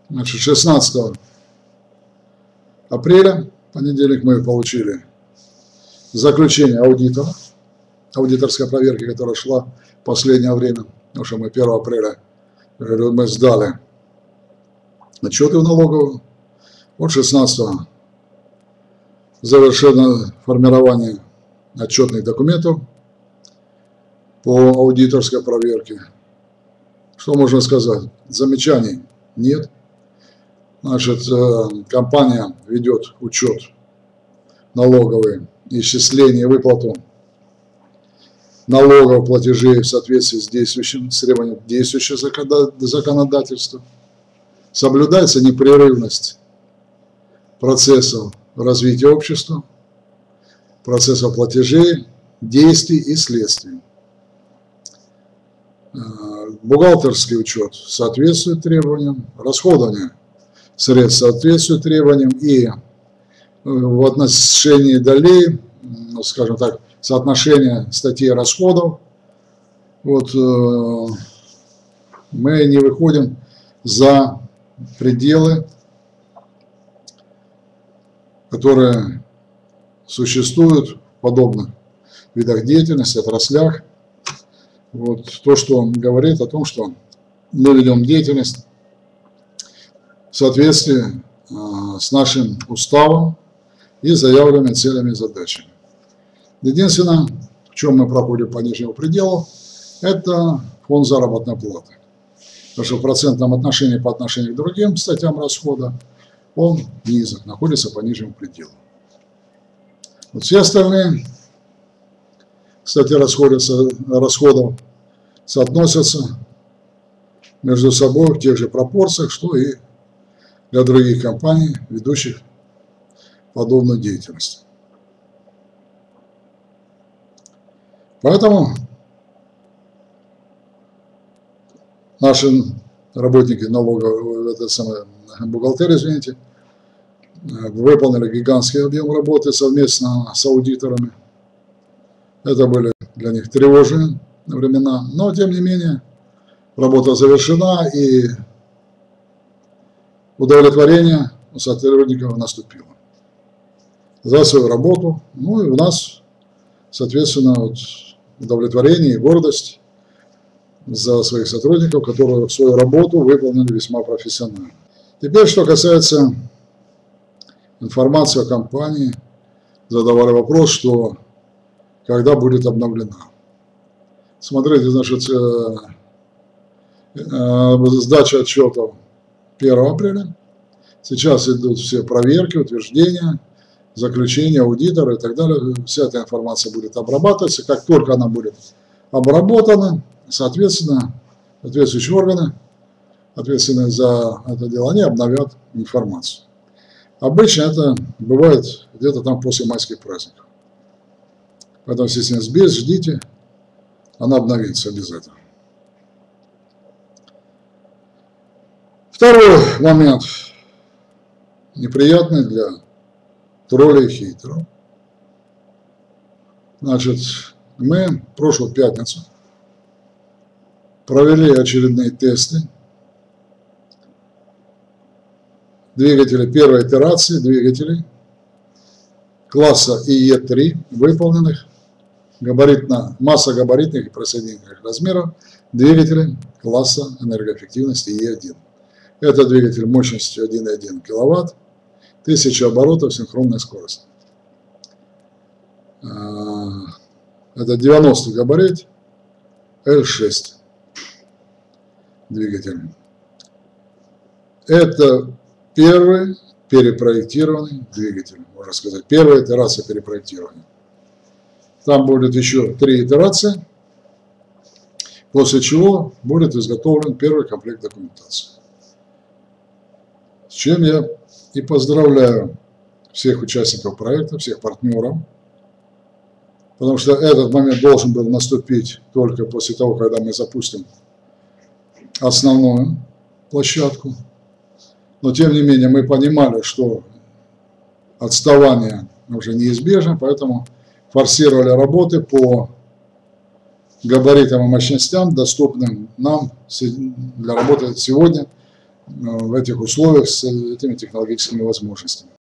Значит, 16 апреля, понедельник, мы получили заключение аудитора, аудиторской проверки, которая шла в последнее время, потому что мы 1 апреля мы сдали отчеты в налоговую. Вот 16 завершено формирование отчетных документов по аудиторской проверке. Что можно сказать? Замечаний нет. Значит, компания ведет учет налоговый, исчисление и выплату налогов, платежей в соответствии с требованием действующего законодательства. Соблюдается непрерывность процессов развития общества, процессов платежей, действий и следствий. Бухгалтерский учет соответствует требованиям, расходование средств соответствует требованиям, и в отношении долей, ну, скажем так, соотношение статей расходов, вот, мы не выходим за пределы, которые существуют в подобных видах деятельности, отраслях. Вот то, что он говорит о том, что мы ведем деятельность в соответствии с нашим уставом и заявленными целями и задачами. Единственное, в чем мы проходим по нижнему пределу, это фонд заработной платы. Потому что в процентном отношении по отношению к другим статьям расхода он низок, находится по нижнему пределу. Вот все остальные статьи расходов соотносятся между собой в тех же пропорциях, что и для других компаний, ведущих подобную деятельность. Поэтому наши работники налоговой, бухгалтерии, извините, выполнили гигантский объем работы совместно с аудиторами. Это были для них тревожные времена, но тем не менее работа завершена и удовлетворение у сотрудников наступило за свою работу. Ну и у нас, соответственно, вот удовлетворение и гордость за своих сотрудников, которые свою работу выполнили весьма профессионально. Теперь, что касается информации о компании, задавали вопрос, что когда будет обновлена. Смотрите, значит, сдача отчетов 1 апреля. Сейчас идут все проверки, утверждения, заключения, аудитора и так далее. Вся эта информация будет обрабатываться. Как только она будет обработана, соответственно, соответствующие органы, ответственные за это дело, они обновят информацию. Обычно это бывает где-то там после майских праздников. Поэтому, естественно, ждите, она обновится обязательно. Второй момент, неприятный для троллей и хейтеров. Значит, мы в прошлую пятницу провели очередные тесты двигателей первой итерации, двигателей класса ИЕ-3, выполненных массогабаритных и присоединительных размеров двигателей класса энергоэффективности ИЕ-1. Это двигатель мощностью 1,1 кВт, 1000 оборотов синхронной скорости. Это 90 габарит L6 двигатель. Это первый перепроектированный двигатель, можно сказать, первая итерация перепроектирования. Там будет еще 3 итерации, после чего будет изготовлен первый комплект документации. С чем я и поздравляю всех участников проекта, всех партнеров, потому что этот момент должен был наступить только после того, когда мы запустим основную площадку. Но тем не менее мы понимали, что отставание уже неизбежно, поэтому форсировали работы по габаритам и мощностям, доступным нам для работы сегодня в этих условиях с этими технологическими возможностями.